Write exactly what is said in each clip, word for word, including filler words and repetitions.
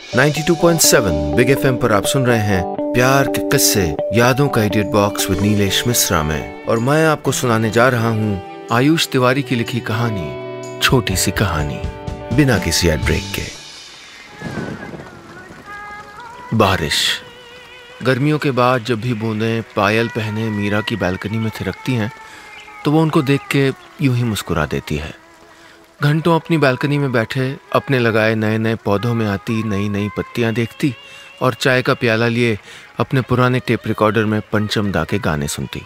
Ninety two point seven big FM पर आप सुन रहे हैं प्यार के किस्से यादों का edit box with Nilesh Mishra में, और मैं आपको सुनाने जा रहा हूँ आयुष तिवारी की लिखी कहानी छोटी सी कहानी, बिना किसी एड ब्रेक के। बारिश। गर्मियों के बाद जब भी बूंदें पायल पहने मीरा की बालकनी में थिरकती हैं तो वो उनको देख के यूं ही मुस्कुरा देती है। घंटों अपनी बालकनी में बैठे अपने लगाए नए नए पौधों में आती नई नई पत्तियां देखती और चाय का प्याला लिए अपने पुराने टेप रिकॉर्डर में पंचम दा के गाने सुनती।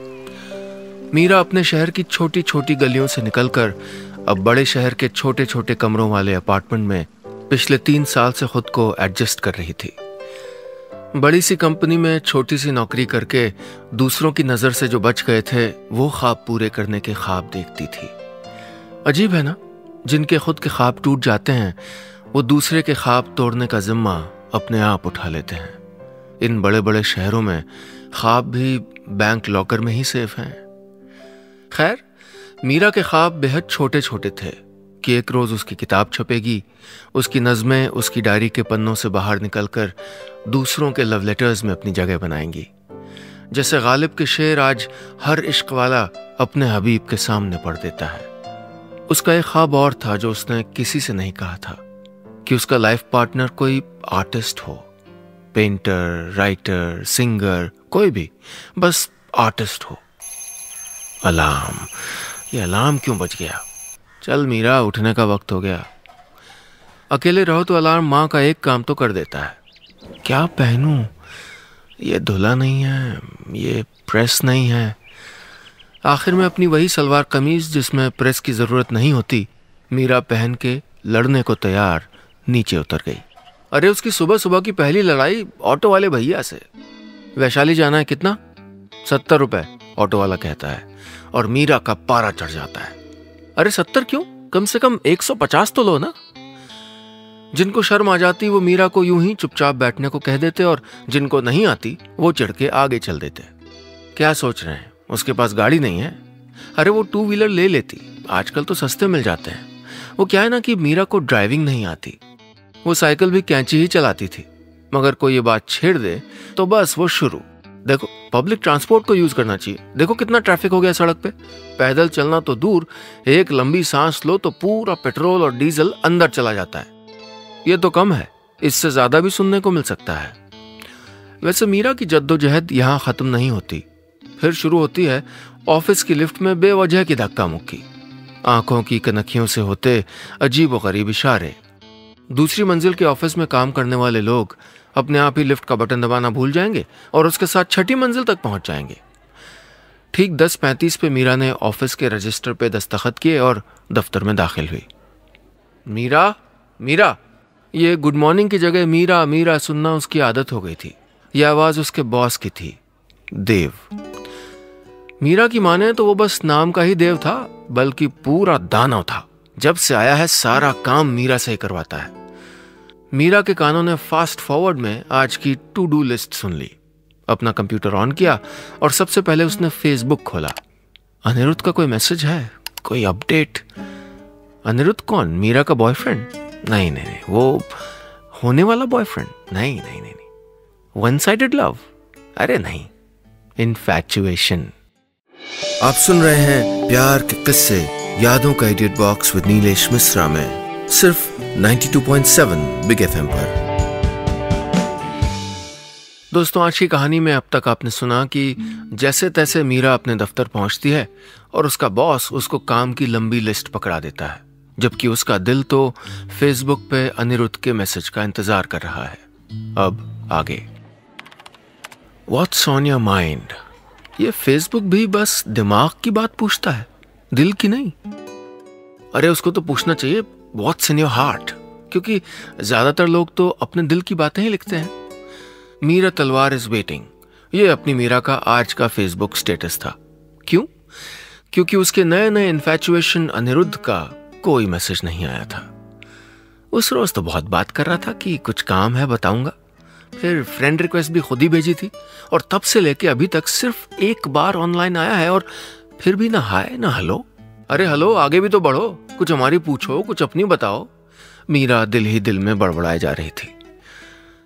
मीरा अपने शहर की छोटी छोटी गलियों से निकलकर अब बड़े शहर के छोटे छोटे कमरों वाले अपार्टमेंट में पिछले तीन साल से खुद को एडजस्ट कर रही थी। बड़ी सी कंपनी में छोटी सी नौकरी करके दूसरों की नजर से जो बच गए थे वो ख्वाब पूरे करने के ख्वाब देखती थी। अजीब है ना, जिनके खुद के ख्वाब टूट जाते हैं वो दूसरे के ख्वाब तोड़ने का जिम्मा अपने आप उठा लेते हैं। इन बड़े बड़े शहरों में ख्वाब भी बैंक लॉकर में ही सेफ हैं। खैर, मीरा के ख्वाब बेहद छोटे छोटे थे कि एक रोज उसकी किताब छपेगी, उसकी नज़में उसकी डायरी के पन्नों से बाहर निकलकर दूसरों के लव लेटर्स में अपनी जगह बनाएंगी। जैसे गालिब के शेर आज हर इश्क वाला अपने हबीब के सामने पढ़ देता है। उसका एक ख्वाब और था जो उसने किसी से नहीं कहा था कि उसका लाइफ पार्टनर कोई आर्टिस्ट हो, पेंटर, राइटर, सिंगर, कोई भी, बस आर्टिस्ट हो। अलार्म, ये अलार्म क्यों बज गया? चल मीरा, उठने का वक्त हो गया। अकेले रहो तो अलार्म माँ का एक काम तो कर देता है। क्या पहनूं? ये धुला नहीं है, ये प्रेस नहीं है। आखिर में अपनी वही सलवार कमीज जिसमें प्रेस की जरूरत नहीं होती मीरा पहन के लड़ने को तैयार नीचे उतर गई। अरे उसकी सुबह सुबह की पहली लड़ाई ऑटो वाले भैया से। वैशाली जाना है, कितना? सत्तर रुपए, ऑटो वाला कहता है, और मीरा का पारा चढ़ जाता है। अरे सत्तर क्यों, कम से कम एक सौ पचास तो लो ना। जिनको शर्म आ जाती वो मीरा को यूं ही चुपचाप बैठने को कह देते और जिनको नहीं आती वो चढ़ के आगे चल देते। क्या सोच रहे हैं, उसके पास गाड़ी नहीं है? अरे वो टू व्हीलर ले लेती, आजकल तो सस्ते मिल जाते हैं। वो क्या है ना कि मीरा को ड्राइविंग नहीं आती। वो साइकिल भी कैंची ही चलाती थी, मगर कोई ये बात छेड़ दे तो बस वो शुरू। देखो, पब्लिक ट्रांसपोर्ट को यूज करना चाहिए। देखो कितना ट्रैफिक हो गया सड़क पे। पैदल चलना तो दूर, एक लंबी सांस लो तो पूरा पेट्रोल और डीजल अंदर चला जाता है। ये तो कम है, इससे ज्यादा भी सुनने को मिल सकता है। वैसे मीरा की जद्दोजहद यहाँ खत्म नहीं होती। फिर शुरू होती है ऑफिस की लिफ्ट में बेवजह की धक्का मुक्की, आंखों की कनखियों से होते अजीब व गरीब इशारे। दूसरी मंजिल के ऑफिस में काम करने वाले लोग अपने आप ही लिफ्ट का बटन दबाना भूल जाएंगे और उसके साथ छठी मंजिल तक पहुंच जाएंगे। ठीक दस पैंतीस पे मीरा ने ऑफिस के रजिस्टर पे दस्तखत किए और दफ्तर में दाखिल हुई। मीरा, मीरा, ये गुड मॉर्निंग की जगह मीरा मीरा सुनना उसकी आदत हो गई थी। यह आवाज उसके बॉस की थी, देव। मीरा की माने तो वो बस नाम का ही देव था, बल्कि पूरा दानव था। जब से आया है सारा काम मीरा से ही करवाता है। मीरा के कानों ने फास्ट फॉरवर्ड में आज की टू डू लिस्ट सुन ली। अपना कंप्यूटर ऑन किया और सबसे पहले उसने फेसबुक खोला। अनिरुद्ध का कोई मैसेज है, कोई अपडेट? अनिरुद्ध कौन? मीरा का बॉयफ्रेंड? नहीं नहीं नहीं, वो होने वाला बॉयफ्रेंड? नहीं नहीं नहीं नहीं। One sided love? अरे नहीं, इनफैचुएशन। आप सुन रहे हैं प्यार के किस्से यादों का edit box with Nilesh Mishra में, सिर्फ ninety two point seven big FM पर। दोस्तों, आज की कहानी में अब तक आपने सुना कि जैसे तैसे मीरा अपने दफ्तर पहुंचती है और उसका बॉस उसको काम की लंबी लिस्ट पकड़ा देता है, जबकि उसका दिल तो फेसबुक पे अनिरुद्ध के मैसेज का इंतजार कर रहा है। अब आगे। What's on your mind? ये फेसबुक भी बस दिमाग की बात पूछता है, दिल की नहीं। अरे उसको तो पूछना चाहिए व्हाट्स इन योर हार्ट, क्योंकि ज्यादातर लोग तो अपने दिल की बातें ही लिखते हैं। मीरा तलवार इज वेटिंग, ये अपनी मीरा का आज का फेसबुक स्टेटस था। क्यों? क्योंकि उसके नए नए इन्फैचुएशन अनिरुद्ध का कोई मैसेज नहीं आया था। उस रोज तो बहुत बात कर रहा था कि कुछ काम है बताऊंगा, फिर फ्रेंड रिक्वेस्ट भी खुद ही भेजी थी, और तब से लेके अभी तक सिर्फ एक बार ऑनलाइन आया है, और फिर भी ना हाय ना हेलो। अरे हेलो, आगे भी तो बढ़ो, कुछ हमारी पूछो, कुछ अपनी बताओ। मीरा दिल ही दिल में बड़बड़ाए जा रही थी।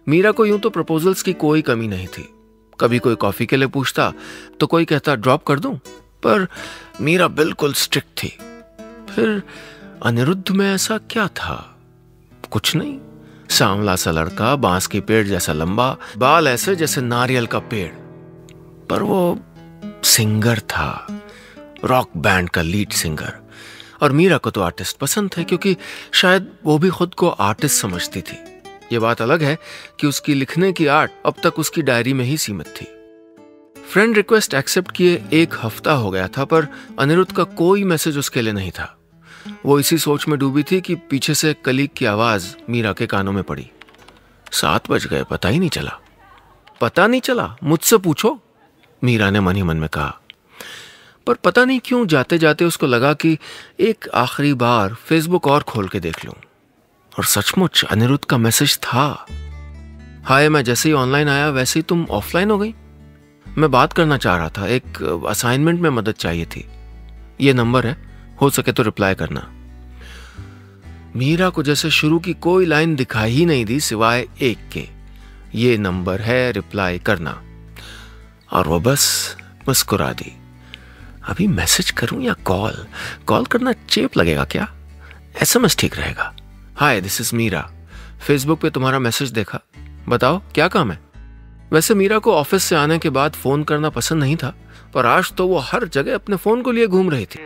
मीरा को यूं तो प्रपोजल्स की कोई कमी नहीं थी। कभी कोई कॉफी के लिए पूछता तो कोई कहता ड्रॉप कर दूं, पर मीरा बिल्कुल स्ट्रिक्ट थी। फिर अनिरुद्ध में ऐसा क्या था? कुछ नहीं, सांवला सा लड़का, बांस की पेड़ जैसा लंबा, बाल ऐसे जैसे नारियल का पेड़। पर वो सिंगर था, रॉक बैंड का लीड सिंगर। और मीरा को तो आर्टिस्ट पसंद थे, क्योंकि शायद वो भी खुद को आर्टिस्ट समझती थी। ये बात अलग है कि उसकी लिखने की आर्ट अब तक उसकी डायरी में ही सीमित थी। फ्रेंड रिक्वेस्ट एक्सेप्ट किए एक हफ्ता हो गया था, पर अनिरुद्ध का कोई मैसेज उसके लिए नहीं था। वो इसी सोच में डूबी थी कि पीछे से कलीग की आवाज मीरा के कानों में पड़ी। सात बज गए, पता ही नहीं चला। पता नहीं चला? मुझसे पूछो, मीरा ने मन ही मन में कहा। पर पता नहीं क्यों जाते जाते उसको लगा कि एक आखिरी बार फेसबुक और खोल के देख लूं। और सचमुच अनिरुद्ध का मैसेज था। हाय, मैं जैसे ही ऑनलाइन आया वैसे ही तुम ऑफलाइन हो गई। मैं बात करना चाह रहा था, एक असाइनमेंट में मदद चाहिए थी। ये नंबर है, हो सके तो रिप्लाई करना। मीरा को जैसे शुरू की कोई लाइन दिखाई ही नहीं दी सिवाय एक के, ये नंबर है, रिप्लाई करना। और वो बस मुस्कुरा दी। अभी मैसेज करूं या कॉल? कॉल करना चेप लगेगा क्या? एसएमएस ठीक रहेगा। Hi, this is Meera, Facebook पे तुम्हारा मैसेज देखा, बताओ क्या काम है? वैसे मीरा को ऑफिस से आने के बाद फोन करना पसंद नहीं था, पर आज तो वो हर जगह अपने फोन को लिए घूम रही थी।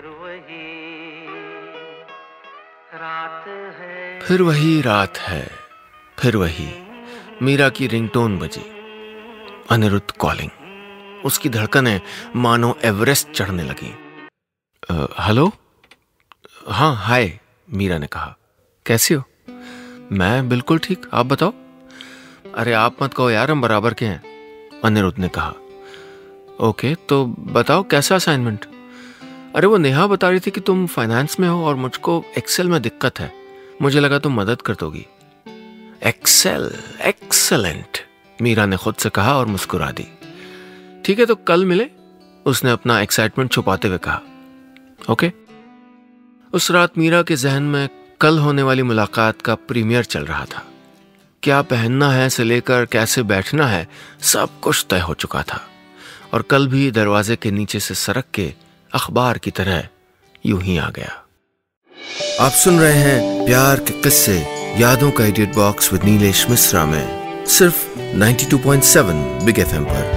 फिर वही रात है, फिर वही मीरा की रिंगटोन बजी। अनिरुद्ध कॉलिंग। उसकी धड़कनें मानो एवरेस्ट चढ़ने लगी। हेलो? हाँ, हाय, मीरा ने कहा। कैसी हो? मैं बिल्कुल ठीक, आप बताओ। अरे आप मत कहो यार, हम बराबर के हैं, अनिरुद्ध ने कहा। ओके, तो बताओ कैसा असाइनमेंट? अरे वो नेहा बता रही थी कि तुम फाइनेंस में हो और मुझको एक्सेल में दिक्कत है। मुझे लगा तुम मदद कर दोगी। एक्सेल? एक्सेलेंट, मीरा ने खुद से कहा और मुस्कुरा दी। ठीक है, तो कल मिले, उसने अपना एक्साइटमेंट छुपाते हुए कहा। ओके। उस रात मीरा के जहन में कल होने वाली मुलाकात का प्रीमियर चल रहा था। क्या पहनना है से लेकर कैसे बैठना है, सब कुछ तय हो चुका था। और कल भी दरवाजे के नीचे से सरक के अखबार की तरह यूं ही आ गया। आप सुन रहे हैं प्यार के किस्से, यादों का edit box with Nilesh Mishra में, सिर्फ बानवे पॉइंट सात बिग एफएम पर।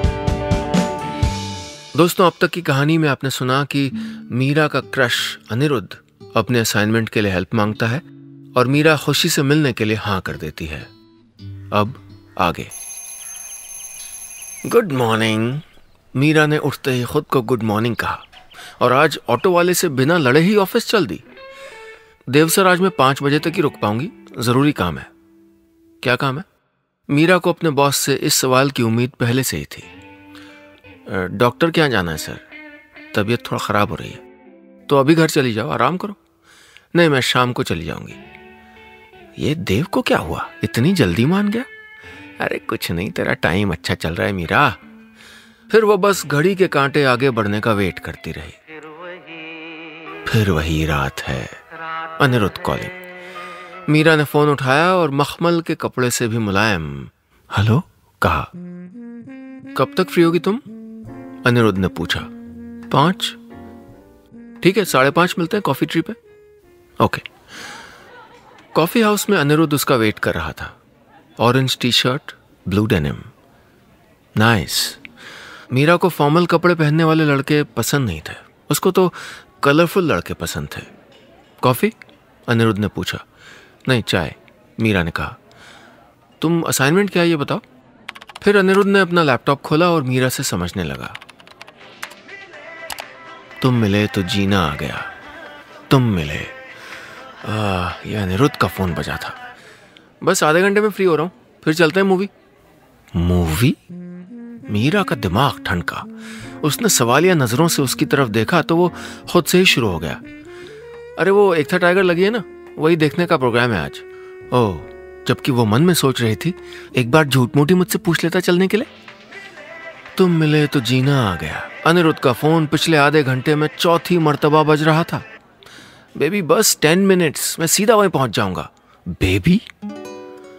दोस्तों, अब तक की कहानी में आपने सुना कि मीरा का क्रश अनिरुद्ध अपने असाइनमेंट के लिए हेल्प मांगता है और मीरा खुशी से मिलने के लिए हाँ कर देती है। अब आगे। गुड मॉर्निंग, मीरा ने उठते ही खुद को गुड मॉर्निंग कहा और आज ऑटो वाले से बिना लड़े ही ऑफिस चल दी। देवसर, आज मैं पांच बजे तक ही रुक पाऊंगी, जरूरी काम है। क्या काम है? मीरा को अपने बॉस से इस सवाल की उम्मीद पहले से ही थी। डॉक्टर के यहाँ जाना है सर, तबीयत थोड़ा खराब हो रही है। तो अभी घर चली जाओ, आराम करो। नहीं, मैं शाम को चली जाऊंगी। ये देव को क्या हुआ, इतनी जल्दी मान गया? अरे कुछ नहीं, तेरा टाइम अच्छा चल रहा है मीरा। फिर वो बस घड़ी के कांटे आगे बढ़ने का वेट करती रही। फिर वही रात है, अनिरुद्ध कॉलिंग। मीरा ने फोन उठाया और मखमल के कपड़े से भी मुलायम हेलो कहा। कब तक फ्री होगी तुम? अनिरुद्ध ने पूछा। पांच? ठीक है, साढ़े पांच मिलते हैं कॉफी ट्री पे। ओके। कॉफी हाउस में अनिरुद्ध उसका वेट कर रहा था। Orange t shirt, blue denim, nice. Meera को फॉर्मल कपड़े पहनने वाले लड़के पसंद नहीं थे, उसको तो कलरफुल लड़के पसंद थे। कॉफी? अनिरुद्ध ने पूछा। नहीं, चाय, मीरा ने कहा। तुम असाइनमेंट क्या है ये बताओ। फिर अनिरुद्ध ने अपना लैपटॉप खोला और मीरा से समझने लगा। तुम मिले तो जीना आ गया, तुम मिले। आ, ये अनिरुद्ध का फोन बजा था। बस आधे घंटे में फ्री हो रहा हूं, फिर चलते हैं मूवी। मूवी? मीरा का दिमाग ठनका। उसने सवालिया नजरों से उसकी तरफ देखा तो वो खुद से ही शुरू हो गया। अरे वो एक था टाइगर लगी है ना, वही देखने का प्रोग्राम है आज। ओह, जबकि वो मन में सोच रही थी एक बार झूठ मूठी मुझसे पूछ लेता चलने के लिए। तुम मिले तो जीना आ गया। अनिरुद्ध का फोन पिछले आधे घंटे में चौथी मर्तबा बज रहा था। बेबी बस टेन मिनट्स, मैं सीधा वहीं पहुंच जाऊंगा। बेबी?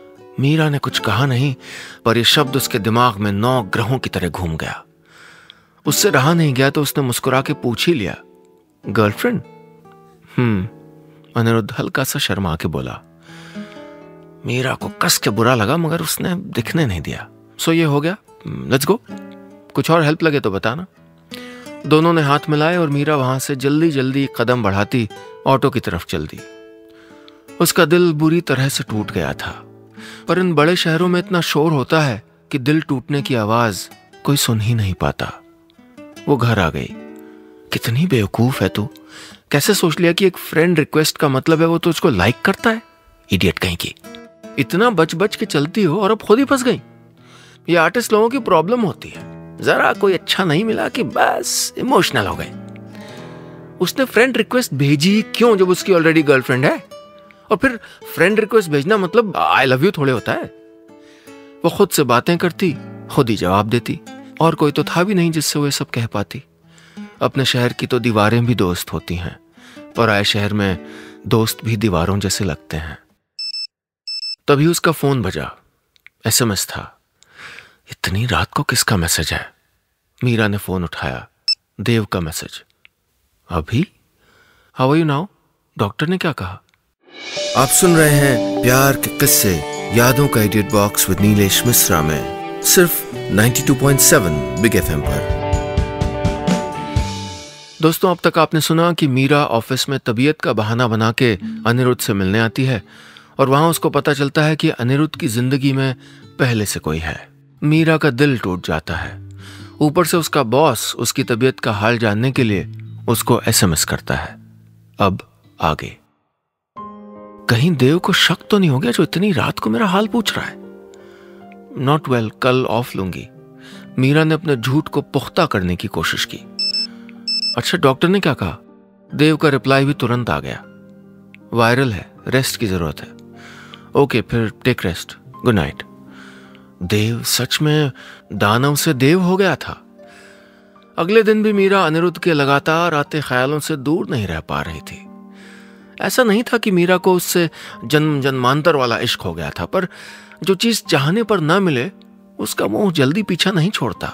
मीरा ने कुछ कहा नहीं, पर यह शब्द उसके दिमाग में नौ ग्रहों की तरह घूम गया। उससे रहा नहीं गया तो उसने मुस्कुरा के पूछ ही लिया, गर्लफ्रेंड? हम्म अनिरुद्ध हल्का सा शर्मा के बोला। मीरा को कस के बुरा लगा, मगर उसने दिखने नहीं दिया। सो ये हो गया, लेट्स गो। कुछ और हेल्प लगे तो बताना। दोनों ने हाथ मिलाए और मीरा वहां से जल्दी जल्दी कदम बढ़ाती ऑटो की तरफ चल दी। उसका दिल बुरी तरह से टूट गया था, पर इन बड़े शहरों में इतना शोर होता है कि दिल टूटने की आवाज कोई सुन ही नहीं पाता। वो घर आ गई। कितनी बेवकूफ है तू, कैसे सोच लिया कि एक फ्रेंड रिक्वेस्ट का मतलब है वो तो उसको लाइक करता है? इडियट कहीं की। इतना बच बच के चलती हो और अब खुद ही फंस गई। ये आर्टिस्ट लोगों की प्रॉब्लम होती है, जरा कोई अच्छा नहीं मिला कि बस इमोशनल हो गए। उसने फ्रेंड रिक्वेस्ट भेजी क्यों जब उसकी ऑलरेडी गर्लफ्रेंड है? और फिर फ्रेंड रिक्वेस्ट भेजना मतलब आई लव यू थोड़े होता है। वो खुद से बातें करती, खुद ही जवाब देती, और कोई तो था भी नहीं जिससे वो सब कह पाती। अपने शहर की तो दीवारें भी दोस्त होती हैं, पर आए शहर में दोस्त भी दीवारों जैसे लगते हैं। तभी उसका फोन बजा। एसएमएस था। इतनी रात को किसका मैसेज है? मीरा ने फोन उठाया। देव का मैसेज। अभी? How are you now? Doctor ने क्या कहा? आप सुन रहे हैं प्यार के किस्से यादों का edit box with Nilesh Mishra में, सिर्फ ninety two point seven big FM पर। दोस्तों, अब तक आपने सुना कि मीरा ऑफिस में तबीयत का बहाना बना के अनिरुद्ध से मिलने आती है और वहां उसको पता चलता है कि अनिरुद्ध की जिंदगी में पहले से कोई है। मीरा का दिल टूट जाता है। ऊपर से उसका बॉस उसकी तबीयत का हाल जानने के लिए उसको एसएमएस करता है। अब आगे। कहीं देव को शक तो नहीं हो गया जो इतनी रात को मेरा हाल पूछ रहा है? नॉट वेल, कल ऑफ लूंगी। मीरा ने अपने झूठ को पुख्ता करने की कोशिश की। अच्छा, डॉक्टर ने क्या कहा? देव का रिप्लाई भी तुरंत आ गया। वायरल है, रेस्ट की जरूरत है। ओके, फिर take rest, good night. Dev सच में दानव से देव हो गया था। अगले दिन भी मीरा अनिरुद्ध के लगातार आते ख्यालों से दूर नहीं रह पा रही थी। ऐसा नहीं था कि मीरा को उससे जन्म जन्मांतर वाला इश्क हो गया था, पर जो चीज चाहने पर ना मिले उसका मोह जल्दी पीछा नहीं छोड़ता।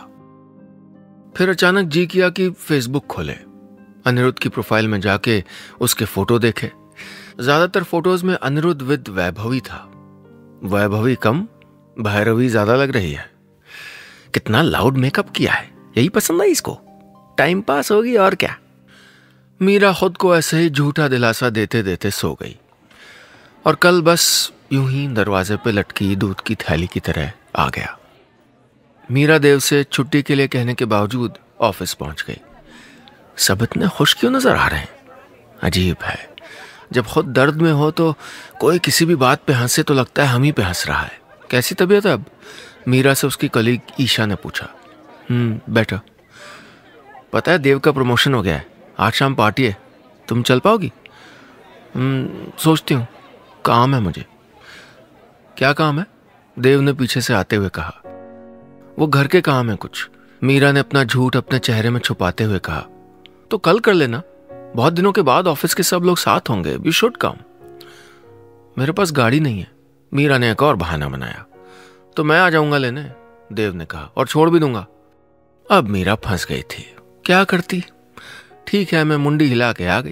फिर अचानक जी किया कि फेसबुक खोले, अनिरुद्ध की प्रोफाइल में जाके उसके फोटो देखे। ज्यादातर फोटोज में अनिरुद्ध विद वैभवी था। वैभवी कम, भैरवी ज्यादा लग रही है। कितना लाउड मेकअप किया है, यही पसंद है इसको। टाइम पास होगी और क्या। मीरा खुद को ऐसे ही झूठा दिलासा देते देते सो गई और कल बस यूं ही दरवाजे पे लटकी दूध की थैली की तरह आ गया। मीरा देव से छुट्टी के लिए कहने के बावजूद ऑफिस पहुंच गई। सब इतने खुश क्यों नजर आ रहे हैं? अजीब है, जब खुद दर्द में हो तो कोई किसी भी बात पे हंसे तो लगता है हम ही पे हंस रहा है। कैसी तबीयत है अब? मीरा से उसकी कलीग ईशा ने पूछा। Hmm better. पता है देव का प्रमोशन हो गया है, आज शाम पार्टी है, तुम चल पाओगी? हम्म सोचती हूँ, काम है मुझे। क्या काम है? देव ने पीछे से आते हुए कहा। वो घर के काम है कुछ। मीरा ने अपना झूठ अपने चेहरे में छुपाते हुए कहा। तो कल कर लेना, बहुत दिनों के बाद ऑफिस के सब लोग साथ होंगे, यू शुड कम। मेरे पास गाड़ी नहीं है, मीरा ने एक और बहाना बनाया। तो मैं आ जाऊंगा लेने, देव ने कहा, और छोड़ भी दूंगा। अब मीरा फंस गई थी, क्या करती? ठीक है, मैं मुंडी हिला के आ गई।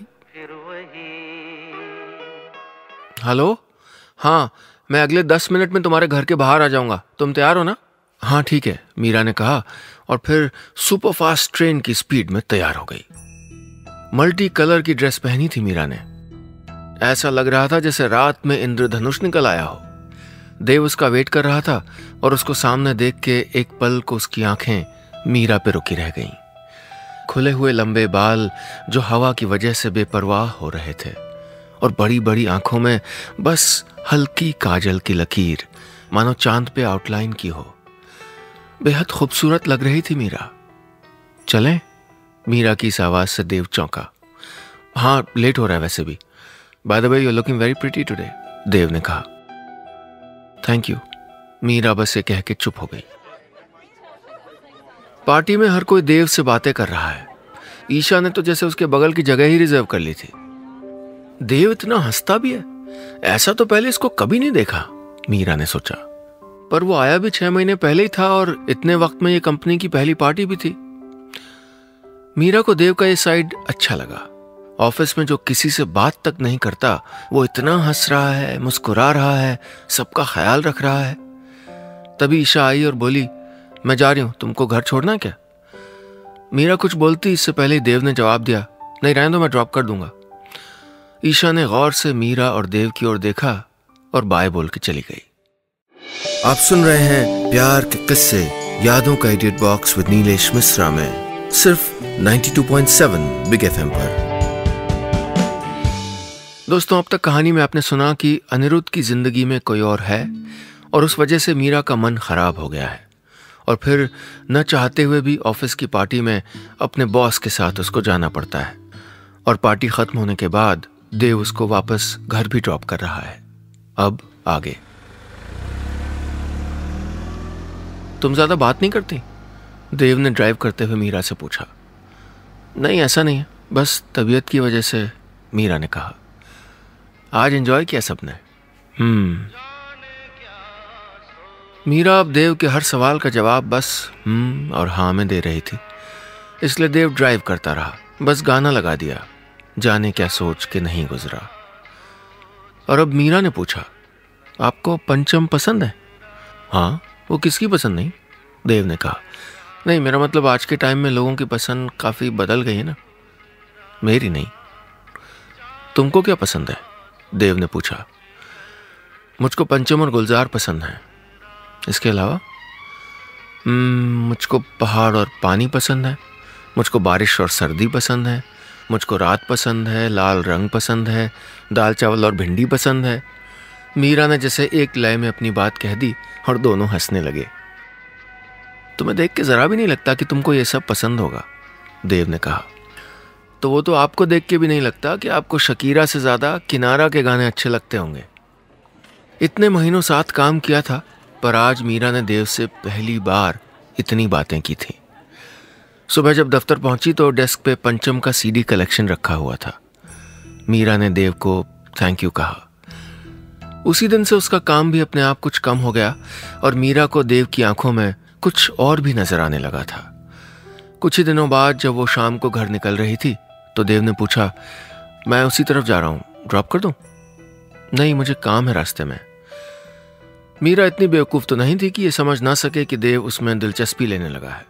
हेलो, हाँ मैं अगले दस मिनट में तुम्हारे घर के बाहर आ जाऊंगा, तुम तैयार हो ना? हाँ ठीक है, मीरा ने कहा और फिर सुपर फास्ट ट्रेन की स्पीड में तैयार हो गई। मल्टी कलर की ड्रेस पहनी थी मीरा ने। ऐसा लग रहा था जैसे रात में इंद्रधनुष निकल आया हो। देव उसका वेट कर रहा था और उसको सामने देख के एक पल को उसकी आंखें मीरा पे रुकी रह गईं। खुले हुए लंबे बाल जो हवा की वजह से बेपरवाह हो रहे थे और बड़ी बड़ी आंखों में बस हल्की काजल की लकीर, मानो चांद पे आउटलाइन की हो। बेहद खूबसूरत लग रही थी मीरा। चलें? मीरा की इस आवाज से देव चौंका। हाँ, लेट हो रहा है वैसे भी। By the way you are looking very pretty today, Dev ने कहा। Thank you. मीरा बस ये कह के चुप हो गई। पार्टी में हर कोई देव से बातें कर रहा है। ईशा ने तो जैसे उसके बगल की जगह ही रिजर्व कर ली थी। देव इतना हंसता भी है, ऐसा तो पहले इसको कभी नहीं देखा। मीरा ने सोचा। पर वो आया भी छह महीने पहले ही था और इतने वक्त में ये कंपनी की पहली पार्टी भी थी। मीरा को देव का ये साइड अच्छा लगा। ऑफिस में जो किसी से बात तक नहीं करता, वो इतना हंस रहा है, मुस्कुरा रहा है, सबका ख्याल रख रहा है। तभी ईशा आई और बोली, मैं जा रही हूं, तुमको घर छोड़ना है क्या? मीरा कुछ बोलती इससे पहले ही देव ने जवाब दिया, नहीं रहने दो, मैं ड्रॉप कर दूंगा। ईशा ने गौर से मीरा और देव की ओर देखा और बाय बोल के चली गई। आप सुन रहे हैं प्यार के किस्से, यादों का idiot box with Nilesh Mishra में, सिर्फ ninety two point seven big FM पर। दोस्तों, अब तक कहानी में आपने सुना कि अनिरुद्ध की जिंदगी में कोई और है और उस वजह से मीरा का मन खराब हो गया है और फिर न चाहते हुए भी ऑफिस की पार्टी में अपने बॉस के साथ उसको जाना पड़ता है और पार्टी खत्म होने के बाद देव उसको वापस घर भी ड्रॉप कर रहा है। अब आगे। तुम ज्यादा बात नहीं करती? देव ने ड्राइव करते हुए मीरा से पूछा। नहीं, ऐसा नहीं है, बस तबीयत की वजह से, मीरा ने कहा। आज एंजॉय किया सबने। हम्म मीरा अब देव के हर सवाल का जवाब बस हम्म और हाँ में दे रही थी, इसलिए देव ड्राइव करता रहा। बस गाना लगा दिया, जाने क्या सोच के नहीं गुजरा। और अब मीरा ने पूछा, आपको पंचम पसंद है? हाँ। वो किसकी पसंद नहीं? देव ने कहा। नहीं, मेरा मतलब आज के टाइम में लोगों की पसंद काफी बदल गई है ना। मेरी नहीं। तुमको क्या पसंद है? देव ने पूछा। मुझको पंचम और गुलजार पसंद है। इसके अलावा मुझको पहाड़ और पानी पसंद है, मुझको बारिश और सर्दी पसंद है, मुझको रात पसंद है, लाल रंग पसंद है, दाल चावल और भिंडी पसंद है। मीरा ने जैसे एक लय में अपनी बात कह दी और दोनों हंसने लगे। तुम्हें देख के जरा भी नहीं लगता कि तुमको ये सब पसंद होगा, देव ने कहा। तो वो तो आपको देख के भी नहीं लगता कि आपको शकीरा से ज्यादा किनारा के गाने अच्छे लगते होंगे। इतने महीनों साथ काम किया था, पर आज मीरा ने देव से पहली बार इतनी बातें की थी। सुबह जब दफ्तर पहुंची तो डेस्क पे पंचम का सीडी कलेक्शन रखा हुआ था। मीरा ने देव को थैंक यू कहा। उसी दिन से उसका काम भी अपने आप कुछ कम हो गया और मीरा को देव की आंखों में कुछ और भी नजर आने लगा था। कुछ ही दिनों बाद जब वो शाम को घर निकल रही थी तो देव ने पूछा, मैं उसी तरफ जा रहा हूं, ड्रॉप कर दूं? नहीं, मुझे काम है रास्ते में। मीरा इतनी बेवकूफ तो नहीं थी कि ये समझ ना सके कि देव उसमें दिलचस्पी लेने लगा है।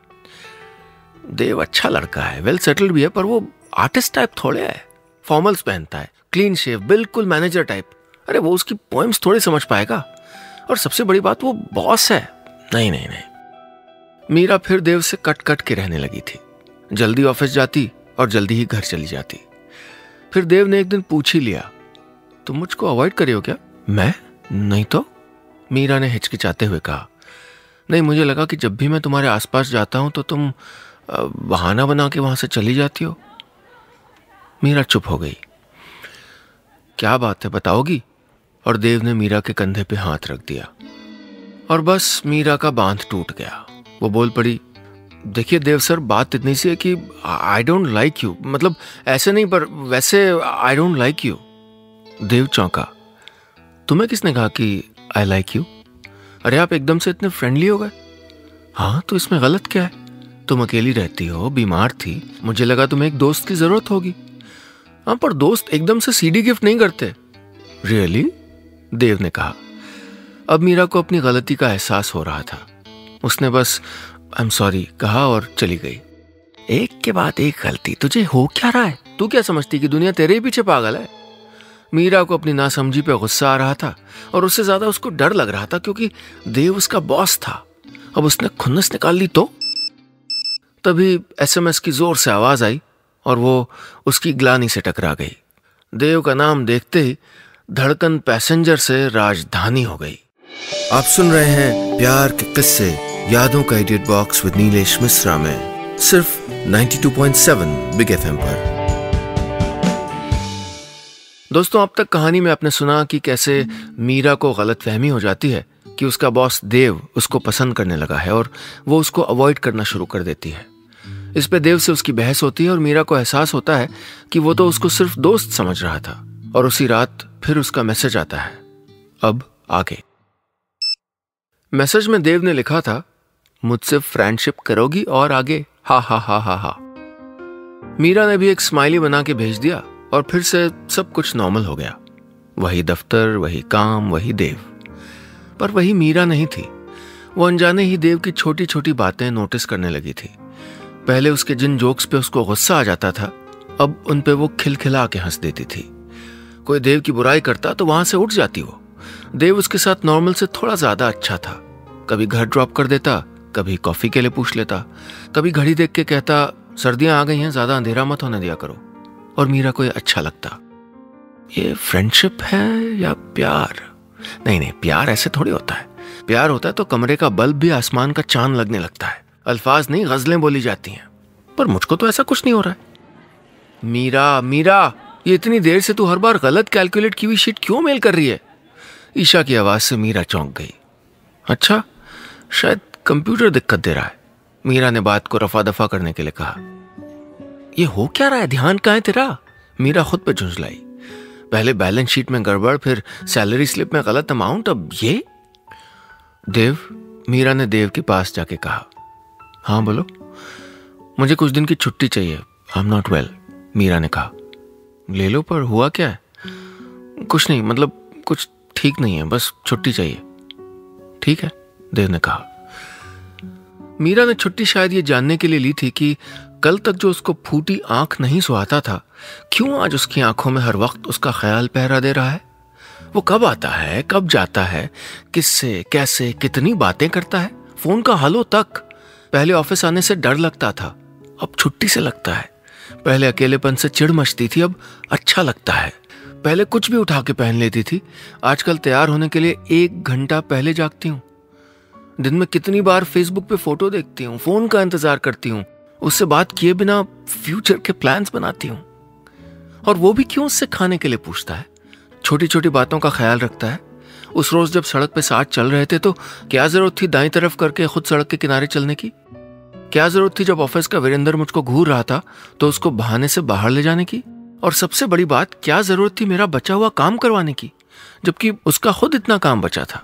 देव अच्छा लड़का है, वेल सेटल्ड भी है, पर वो आर्टिस्ट टाइप थोड़े है। फॉर्मल्स पहनता है, क्लीन शेव, बिल्कुल मैनेजर टाइप। अरे वो उसकी पोएम्स थोड़ी समझ पाएगा, और सबसे बड़ी बात वो बॉस है। नहीं नहीं नहीं। मीरा फिर देव से कट कट के रहने लगी थी। जल्दी ऑफिस जाती और जल्दी ही घर चली जाती। फिर देव ने एक दिन पूछ ही लिया, तुम मुझको अवॉइड कर रही हो क्या? मैं? नहीं तो, मीरा ने हिचकिचाते हुए कहा। नहीं, मुझे लगा कि जब भी मैं तुम्हारे आसपास जाता हूं तो तुम बहाना बना के वहां से चली जाती हो। मीरा चुप हो गई। क्या बात है, बताओगी? और देव ने मीरा के कंधे पे हाथ रख दिया और बस मीरा का बांध टूट गया। वो बोल पड़ी, देखिए देव सर, बात इतनी सी है कि आई डोंट लाइक यू। मतलब ऐसे नहीं, पर वैसे I don't like you. Dev चौंका। तुम्हें किसने कहा कि आई लाइक यू? अरे आप एकदम से इतने फ्रेंडली हो गए। हाँ, तो इसमें गलत क्या है? तुम अकेली रहती हो, बीमार थी, मुझे लगा तुम्हें एक दोस्त की जरूरत होगी। हाँ, पर दोस्त एकदम से सीडी गिफ्ट नहीं करते। रियली? देव ने कहा। अब मीरा को अपनी गलती का एहसास हो रहा था। उसने बस आई एम सॉरी कहा और चली गई। एक के बाद एक गलती, तुझे हो क्या रहा है? तू क्या समझती कि दुनिया तेरे ही पीछे पागल है? मीरा को अपनी नासमझी पे गुस्सा आ रहा था और उससे ज्यादा उसको डर लग रहा था, क्योंकि देव उसका बॉस था। अब उसने खुन्नस निकाल ली तो? तभी एसएमएस की जोर से आवाज आई और वो उसकी ग्लानी से टकरा गई। देव का नाम देखते ही धड़कन पैसेंजर से राजधानी हो गई। आप सुन रहे हैं प्यार के किस्से, यादों का idiot box with Nilesh Mishra में, सिर्फ ninety two point seven big FM पर। दोस्तों, अब तक कहानी में आपने सुना कि कैसे मीरा को गलतफहमी हो जाती है कि उसका बॉस देव उसको पसंद करने लगा है और वो उसको अवॉइड करना शुरू कर देती है। इस पे देव से उसकी बहस होती है और मीरा को एहसास होता है कि वो तो उसको सिर्फ दोस्त समझ रहा था। और उसी रात फिर उसका मैसेज आता है। अब आगे। मैसेज में देव ने लिखा था, मुझसे फ्रेंडशिप करोगी और आगे हा हा हा हा हा। मीरा ने भी एक स्माइली बना के भेज दिया और फिर से सब कुछ नॉर्मल हो गया। वही दफ्तर, वही काम, वही देव। पर वही मीरा नहीं थी। वो अनजाने ही देव की छोटी छोटी बातें नोटिस करने लगी थी। पहले उसके जिन जोक्स पे उसको गुस्सा आ जाता था, अब उन पे वो खिलखिला के हंस देती थी। कोई देव की बुराई करता तो वहां से उठ जाती वो। देव उसके साथ नॉर्मल से थोड़ा ज्यादा अच्छा था। कभी घर ड्रॉप कर देता, कभी कॉफी के लिए पूछ लेता, कभी घड़ी देख के कहता सर्दियां आ गई हैं, ज्यादा अंधेरा मत होने दिया करो। और मीरा को ये अच्छा लगता। ये फ्रेंडशिप है या प्यार? नहीं नहीं, प्यार ऐसे थोड़ी होता है। प्यार होता है तो कमरे का बल्ब भी आसमान का चांद लगने लगता है। अल्फाज नहीं, गजलें बोली जाती हैं। पर मुझको तो ऐसा कुछ नहीं हो रहा है। मीरा मीरा, ये इतनी देर से तू हर बार गलत कैलकुलेट की हुई शीट क्यों मेल कर रही है? ईशा की आवाज से मीरा चौंक गई। अच्छा, शायद कंप्यूटर दिक्कत दे रहा है। मीरा ने बात को रफा दफा करने के लिए कहा। ये हो क्या रहा है? ध्यान कहाँ है तेरा? मीरा खुद पे झुंझलाई। पहले बैलेंस शीट में गड़बड़, फिर सैलरी स्लिप में गलत अमाउंट, अब ये। देव, मीरा ने देव के पास जाके कहा। हाँ बोलो। मुझे कुछ दिन की छुट्टी चाहिए। I am not well, Meera ने कहा। ले लो, पर हुआ क्या है? कुछ नहीं, मतलब कुछ ठीक नहीं है, बस छुट्टी चाहिए। ठीक है, देव ने कहा। मीरा ने छुट्टी शायद ये जानने के लिए ली थी कि कल तक जो उसको फूटी आंख नहीं सुहाता था, क्यों आज उसकी आंखों में हर वक्त उसका ख्याल पहरा दे रहा है। वो कब आता है, कब जाता है, किससे, कैसे, कितनी बातें करता है, फोन का हलो तक। पहले ऑफिस आने से डर लगता था, अब छुट्टी से लगता है। पहले अकेलेपन से चिढ़ मचती थी, अब अच्छा लगता है। पहले कुछ भी उठा के पहन लेती थी, आजकल तैयार होने के लिए एक घंटा पहले जागती हूँ। दिन में कितनी बार फेसबुक पे फोटो देखती हूँ, फोन का इंतजार करती हूँ, उससे बात किए बिना फ्यूचर के प्लान्स बनाती हूँ। और वो भी क्यों उससे खाने के लिए पूछता है, छोटी छोटी बातों का ख्याल रखता है। उस रोज जब सड़क पे साथ चल रहे थे तो क्या जरूरत थी दाईं तरफ करके खुद सड़क के किनारे चलने की? क्या जरूरत थी जब ऑफिस का वीरेंद्र मुझको घूर रहा था तो उसको बहाने से बाहर ले जाने की? और सबसे बड़ी बात, क्या जरूरत थी मेरा बचा हुआ काम करवाने की, जबकि उसका खुद इतना काम बचा था।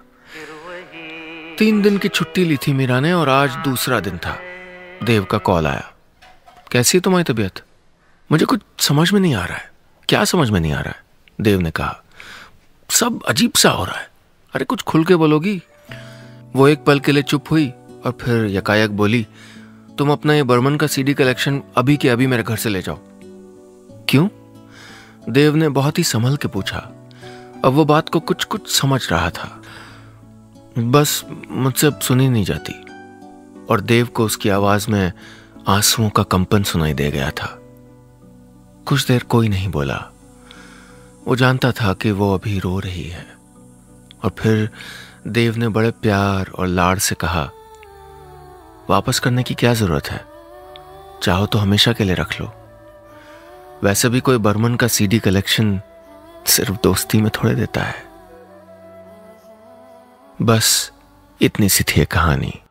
तीन दिन की छुट्टी ली थी मीरा ने और आज दूसरा दिन था। देव का कॉल आया। कैसी है तुम्हारी तबीयत? मुझे कुछ समझ में नहीं आ रहा है। क्या समझ में नहीं आ रहा है? देव ने कहा। सब अजीब सा हो रहा है। अरे कुछ खुल के बोलोगी? वो एक पल के लिए चुप हुई और फिर यकायक बोली, तुम अपना ये बर्मन का सीडी कलेक्शन अभी के अभी मेरे घर से ले जाओ। क्यों? देव ने बहुत ही संभल के पूछा। अब वो बात को कुछ कुछ समझ रहा था। बस मुझसे अब सुनी नहीं जाती। और देव को उसकी आवाज में आंसुओं का कंपन सुनाई दे गया था। कुछ देर कोई नहीं बोला। वो जानता था कि वो अभी रो रही है। और फिर देव ने बड़े प्यार और लाड़ से कहा, वापस करने की क्या जरूरत है? चाहो तो हमेशा के लिए रख लो। वैसे भी कोई बर्मन का सीडी कलेक्शन सिर्फ दोस्ती में थोड़े देता है। बस इतनी सी थी कहानी।